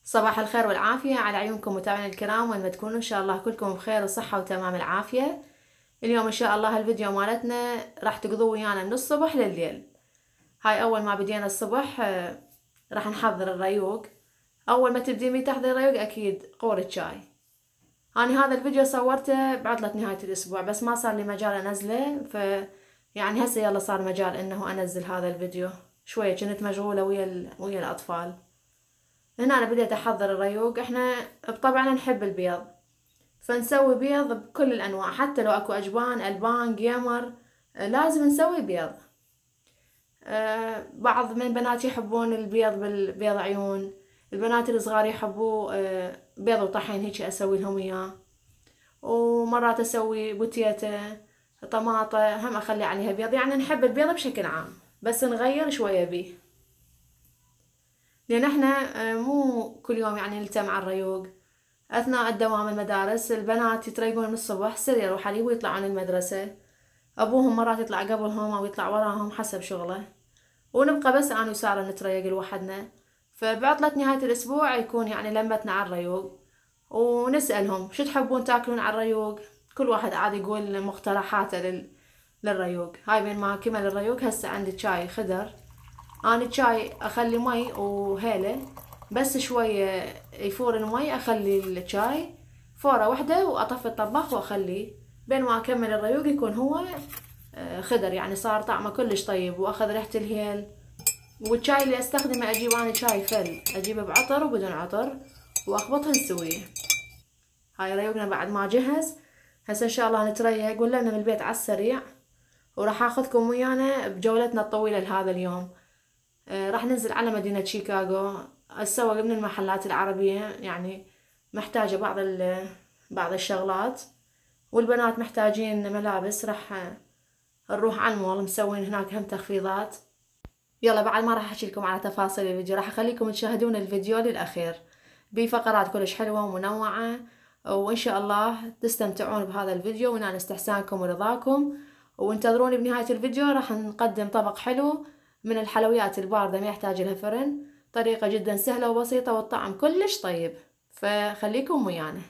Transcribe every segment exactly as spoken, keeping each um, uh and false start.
صباح الخير والعافية على عيونكم متابعينا الكرام، وين ما تكونوا إن شاء الله كلكم بخير وصحة وتمام العافية. اليوم إن شاء الله الفيديو مالتنا راح تقضوا ويانا من الصبح لليل. هاي أول ما بدينا الصبح آه، راح نحضر الريوق. أول ما تبدين بيه تحضير الريوق أكيد قورة شاي. أنا هذا الفيديو صورته بعطلة نهاية الأسبوع، بس ما صار لي مجال أنزله، ف يعني هسه يلا صار مجال إنه أنزل هذا الفيديو. شوية كنت مشغولة ويا ال... ويا الأطفال. هنا أنا بديت أحضر الريوق. إحنا بطبعنا نحب البيض، فنسوي بيض بكل الأنواع، حتى لو أكو أجبان ألبان جيمر لازم نسوي بيض. أه بعض من البنات يحبون البيض بالبيض عيون، البنات الصغار يحبوا أه بيض وطحين، هيك أسوي لهم إياه. ومرات أسوي بوتيتا طماطة هم أخلي عليها بيض. يعني نحب البيض بشكل عام، بس نغير شوية بيه، لأن احنا مو كل يوم يعني نلتم على الريوق. أثناء الدوام المدارس البنات يتريقون من الصبح سر يروح عليه ويطلعون المدرسة، أبوهم مرات يطلع قبلهم أو يطلع وراهم حسب شغله، ونبقى بس أنا وسارة نتريق لوحدنا. فبعطلة نهاية الأسبوع يكون يعني لمتنا على الريوق، ونسألهم شو تحبون تاكلون على الريوق. كل واحد عاد يقول مقترحاته لل... للريوق. هاي بين ما كمل الريوق هسه عندي شاي خضر. أنا الشاي أخلي مي وهيلة، بس شوية يفور المي أخلي الشاي فورة واحدة وأطفي الطباخ وأخليه بين ما أكمل الريوق يكون هو خضر، يعني صار طعمه كلش طيب وأخذ ريحة الهيل. والشاي اللي أستخدمه أجيب أنا شاي فل، أجيبه بعطر وبدون عطر وأخبطه نسويه. هاي ريوقنا بعد ما جهز. هسه إن شاء الله نتريق ولنا من البيت على السريع، وراح أخذكم ويانا بجولتنا الطويلة لهذا اليوم. راح ننزل على مدينة شيكاغو، أتسوق من المحلات العربية، يعني محتاجة بعض بعض الشغلات، والبنات محتاجين ملابس. راح نروح على المول مسوين هناك هم تخفيضات. يلا بعد ما راح أحكي لكم على تفاصيل الفيديو، راح أخليكم تشاهدون الفيديو للأخير بفقرات كلش حلوة ومنوعة، وإن شاء الله تستمتعون بهذا الفيديو ونال استحسانكم ورضاكم. وانتظروني بنهاية الفيديو راح نقدم طبق حلو من الحلويات الباردة ما يحتاج لها فرن، طريقة جدا سهلة وبسيطة والطعم كلش طيب، فخليكم ويانا.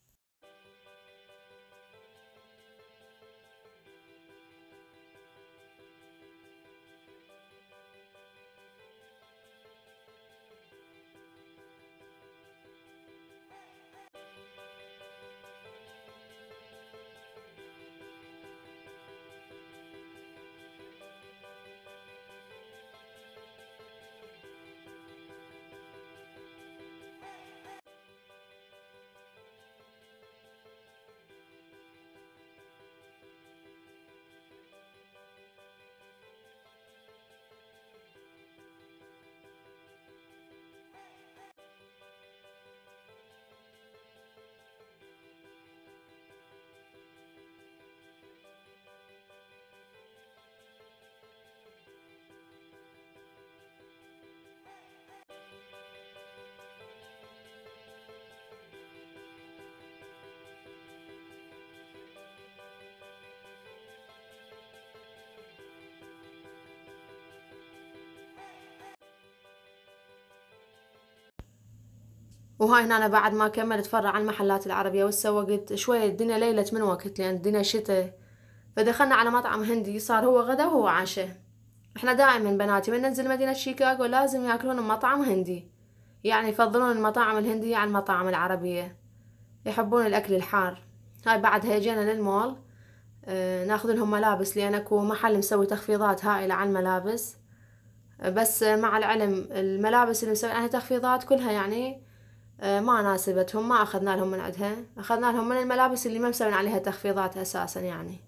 وهاي هنا أنا بعد ما كملت فرع عن المحلات العربية وتسوقت شوية، الدنيا ليلت من وقت لأن الدنيا شتاء، فدخلنا على مطعم هندي صار هو غدا وهو عشاء. احنا دائما بناتي من ننزل مدينة شيكاغو لازم ياكلون مطعم هندي، يعني يفضلون المطاعم الهندية عن المطاعم العربية، يحبون الأكل الحار. هاي بعدها جينا للمول اه ناخذ لهم ملابس، لأن اكو محل مسوي تخفيضات هائلة على الملابس. بس مع العلم الملابس اللي مسوي عليها تخفيضات كلها يعني ما ناسبتهم، ما أخذنا لهم من عندها، أخذنا لهم من الملابس اللي ما مسوين عليها تخفيضات أساسا يعني.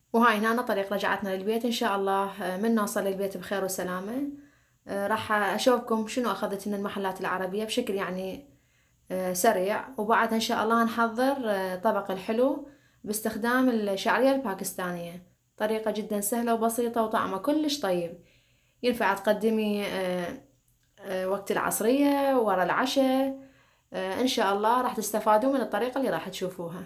وهاي هنا طريق رجعتنا للبيت إن شاء الله. من نوصل للبيت بخير وسلامة راح أشوفكم شنو أخذت من المحلات العربية بشكل يعني سريع، وبعدها إن شاء الله نحضر طبق الحلو باستخدام الشعرية الباكستانية. طريقة جدا سهلة وبسيطة وطعمه كلش طيب، ينفع تقدمي وقت العصرية ورا العشاء. إن شاء الله راح تستفادوا من الطريقة اللي راح تشوفوها.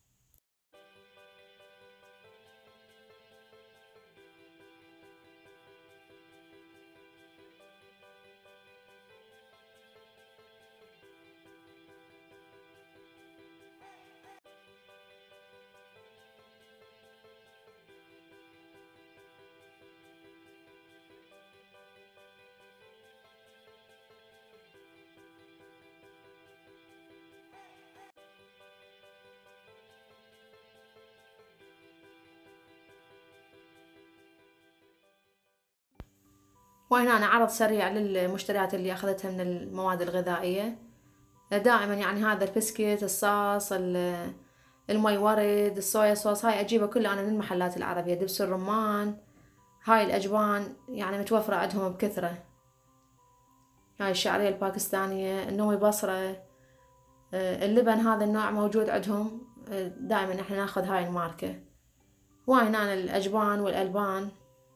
وهنا أنا عرض سريع للمشتريات اللي أخذتها من المواد الغذائية. دائما يعني هذا البسكيت، الصاص، المي ورد، الصويا صوص، هاي أجيبها كلها أنا من المحلات العربية. دبس الرمان، هاي الأجبان يعني متوفرة عندهم بكثرة. هاي الشعرية الباكستانية، النومي بصرة، اللبن هذا النوع موجود عندهم دائما احنا ناخذ هاي الماركة. وهاي هنا الأجبان والألبان،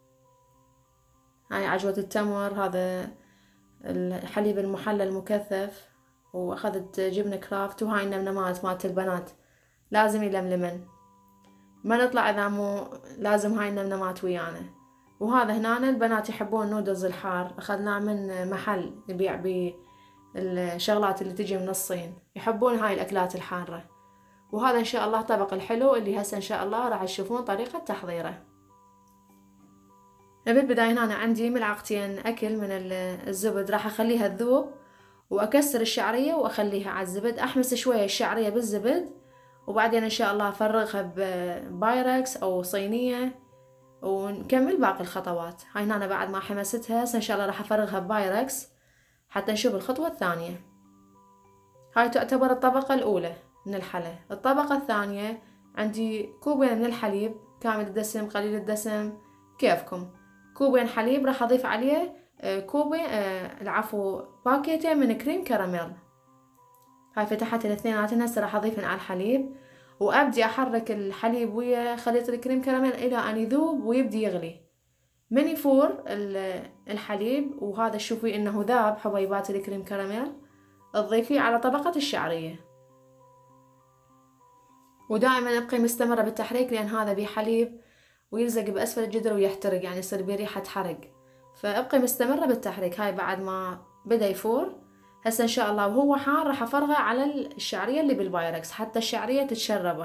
هاي عجوة التمر، هذا الحليب المحلى المكثف، واخذت جبنة كرافت. وهاي النمنمات مالت البنات لازم يلملمن، ما نطلع اذا مو لازم هاي النمنمات ويانا. وهذا هنا البنات يحبون النودلز الحار، اخذناه من محل يبيع بالشغلات اللي تجي من الصين، يحبون هاي الاكلات الحارة. وهذا ان شاء الله طبق الحلو اللي هسه ان شاء الله راح تشوفون طريقة تحضيره. بالبداية هنا عندي ملعقتين أكل من الزبد، راح أخليها تذوب وأكسر الشعرية وأخليها على الزبد، أحمس شوية الشعرية بالزبد، وبعدين إن شاء الله أفرغها ببايركس أو صينية ونكمل باقي الخطوات. هاي هنا بعد ما حمستها إن شاء الله راح أفرغها ببايركس حتى نشوف الخطوة الثانية. هاي تعتبر الطبقة الأولى من الحلا. الطبقة الثانية عندي كوبين من الحليب، كامل الدسم قليل الدسم كيفكم. كوبين حليب راح أضيف عليه كوبين آه العفو باكيتين من كريم كراميل. هاي فتحت الاثنيناتن، هسه راح أضيفن على الحليب وأبدي أحرك الحليب ويا خليط الكريم كراميل إلى أن يذوب ويبدي يغلي. من يفور الحليب وهذا تشوفي إنه ذاب حبيبات الكريم كراميل، تضيفيه على طبقة الشعرية. ودائما ابقي مستمرة بالتحريك لأن هذا بيه حليب ويلزق بأسفل الجدر ويحترق، يعني يصير بيه ريحة حرق، فابقي مستمرة بالتحريك. هاي بعد ما بدأ يفور هسه إن شاء الله وهو حار راح أفرغه على الشعرية اللي بالبايركس حتى الشعرية تتشربه.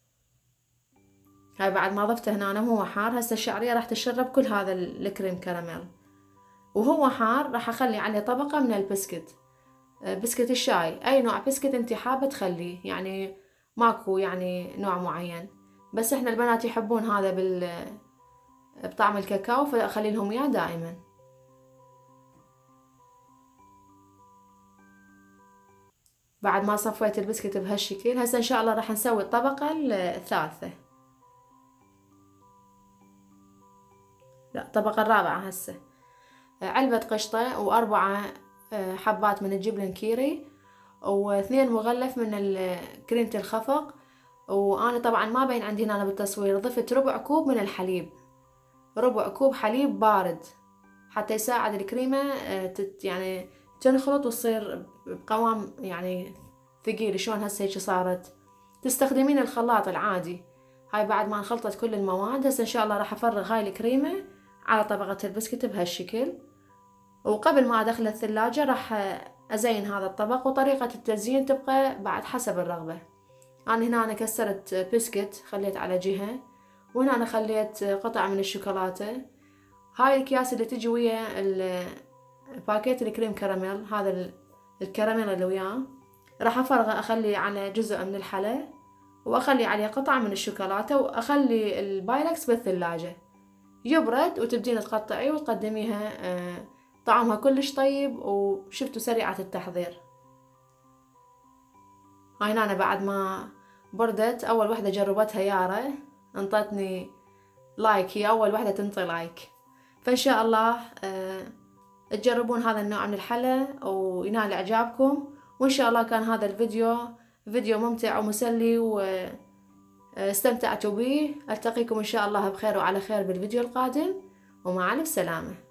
هاي بعد ما ضفته هنا وهو حار، هسه الشعرية راح تشرب كل هذا الكريم كراميل. وهو حار راح أخلي عليه طبقة من البسكت، بسكت الشاي، أي نوع بسكت انتي حابة تخليه، يعني ماكو يعني نوع معين، بس احنا البنات يحبون هذا بال بطعم الكاكاو فأخلي لهم اياه دائما. بعد ما صفيت البسكت بهالشكل هسه ان شاء الله راح نسوي الطبقة الثالثة، لا الطبقة الرابعة. هسه علبة قشطة وأربعة حبات من الجبن كيري واثنين مغلف من كريمة الخفق. وأنا طبعا ما بين عندي هنا بالتصوير، ضفت ربع كوب من الحليب، ربع كوب حليب بارد حتى يساعد الكريمة تت يعني تنخلط وتصير بقوام يعني ثقيل. شلون هسه هيك صارت، تستخدمين الخلاط العادي. هاي بعد ما انخلطت كل المواد هسه ان شاء الله راح افرغ هاي الكريمة على طبقة البسكت بهالشكل. وقبل ما ادخل الثلاجة راح ازين هذا الطبق، وطريقة التزيين تبقى بعد حسب الرغبة. انا هنا أنا كسرت بسكت خليت على جهة، وهنا أنا خليت قطع من الشوكولاتة. هاي الأكياس اللي تجي ويا الباكيت الكريم كراميل، هذا الكراميل اللي وياه راح أفرغه أخلي على جزء من الحلا وأخلي عليه قطع من الشوكولاتة، وأخلي البايركس بالثلاجة يبرد وتبدين تقطعيه وتقدميها. طعمها كلش طيب وشفتوا سريعة التحضير. هاي أنا بعد ما بردت أول وحدة جربتها يارا انطتني لايك، هي أول واحدة تنطي لايك. فإن شاء الله آه تجربون هذا النوع من الحلا وينال إعجابكم. وإن شاء الله كان هذا الفيديو فيديو ممتع ومسلي واستمتعتوا به. ألتقيكم إن شاء الله بخير وعلى خير بالفيديو القادم، ومع ألف سلامة.